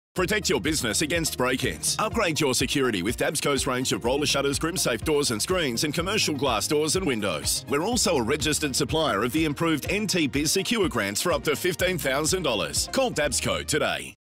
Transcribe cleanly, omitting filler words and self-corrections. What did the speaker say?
Protect your business against break-ins. Upgrade your security with Dabsco's range of roller shutters, grim-safe doors and screens, and commercial glass doors and windows. We're also a registered supplier of the improved NT Biz Secure grants for up to $15,000. Call Dabsco today.